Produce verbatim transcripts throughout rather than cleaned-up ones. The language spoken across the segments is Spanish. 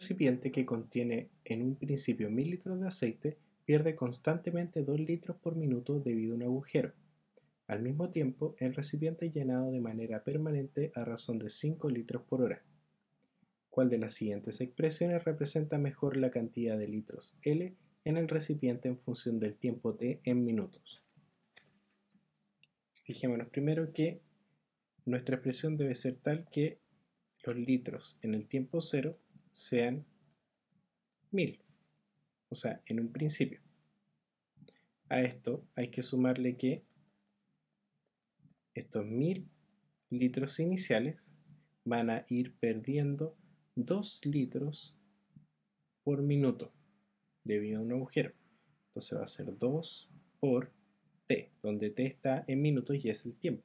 recipiente que contiene en un principio mil litros de aceite pierde constantemente dos litros por minuto debido a un agujero. Al mismo tiempo, el recipiente es llenado de manera permanente a razón de cinco litros por hora. ¿Cuál de las siguientes expresiones representa mejor la cantidad de litros L en el recipiente en función del tiempo T en minutos? Fijémonos primero que nuestra expresión debe ser tal que los litros en el tiempo cero sean mil, o sea, en un principio. A esto hay que sumarle que estos mil litros iniciales van a ir perdiendo dos litros por minuto debido a un agujero. Entonces va a ser dos por T, donde T está en minutos y es el tiempo.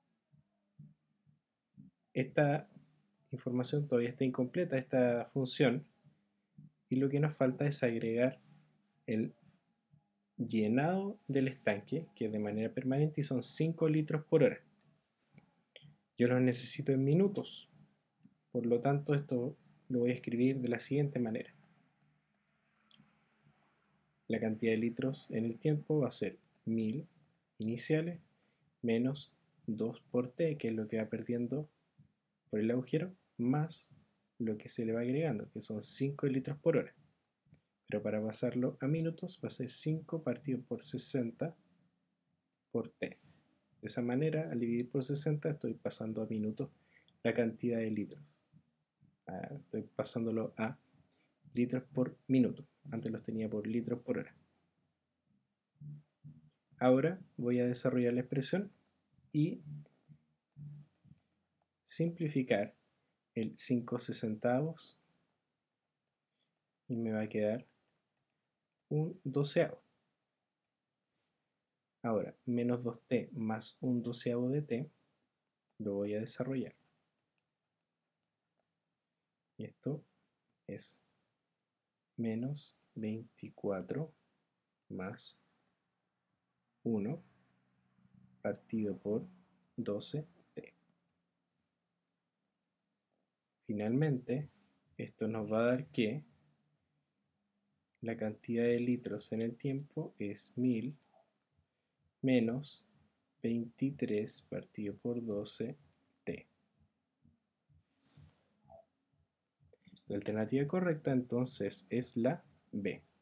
Esta información todavía está incompleta, esta función, y lo que nos falta es agregar el llenado del estanque, que es de manera permanente y son cinco litros por hora. Yo los necesito en minutos, por lo tanto esto lo voy a escribir de la siguiente manera. La cantidad de litros en el tiempo va a ser mil iniciales menos dos por T, que es lo que va perdiendo por el agujero, más lo que se le va agregando, que son cinco litros por hora. Pero para pasarlo a minutos va a ser cinco partido por sesenta por T. De esa manera, al dividir por sesenta, estoy pasando a minutos la cantidad de litros. Ah, estoy pasándolo a litros por minuto. Antes los tenía por litros por hora. Ahora voy a desarrollar la expresión y simplificar el cinco sesentavos y me va a quedar un doceavo. Ahora, menos dos T más un doceavo de T lo voy a desarrollar. Y esto es menos veinticuatro más uno partido por doce T. Finalmente, esto nos va a dar que la cantidad de litros en el tiempo es mil menos veintitrés partido por doce T. La alternativa correcta entonces es la B.